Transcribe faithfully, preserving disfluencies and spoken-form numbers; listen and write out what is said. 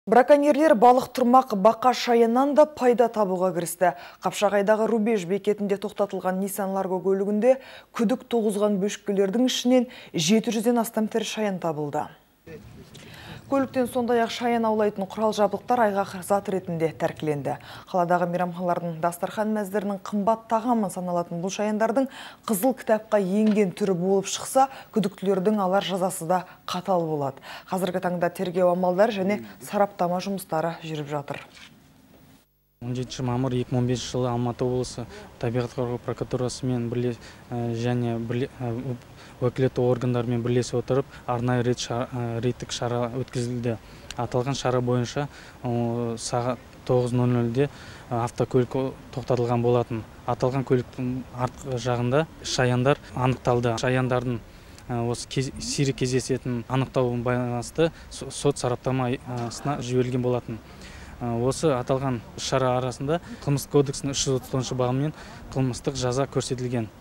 Браконьерлер балық тұрмақ бақа шаяннан да пайда табуға кірісті. Қапшағайдағы Рубеж бекетінде тоқтатылған Nissan Largo көлігінде күдік туғызған бөшкелердің ішінен жеті жүзден астам тірі шаян табылды. Көліктен сондай-ақ шаян аулайтын құрал жабдықтар айғақ зат ретінде тәркіленді. Қаладағы мейрамханалардың дастархан мәздерінің қымбат тағамы саналатын бұл шаяндардың қызыл кітапқа енген түрі болып шықса, күдіктілердің алар жазасы да қатал болады. Қазіргі таңда тергеу амалдары және сараптама жұмыстары жүріп жатыр. он жетінші мамыр екі мың он бесінші жылы Алматы облысы табиғат қорғау прокуратурасымен бірлес және уәкілетті органдармен бірлесе отырып арнайы рейдтік шара өткізілді. Аталған шара бойынша сағат тоғыз нөл нөлде автокөлік тоқтатылған болатын. Аталған көліктің артқы жағында шаяндар анықталды. Шаяндардың осы сирек кездесетін анықтау байланысты сот сараптамасына жіберілген болатын. Осы аталған шара арасында қылмыстық кодекстің үш жүз отыз тоғызыншы бабымен қылмыстық жаза көрсетілген.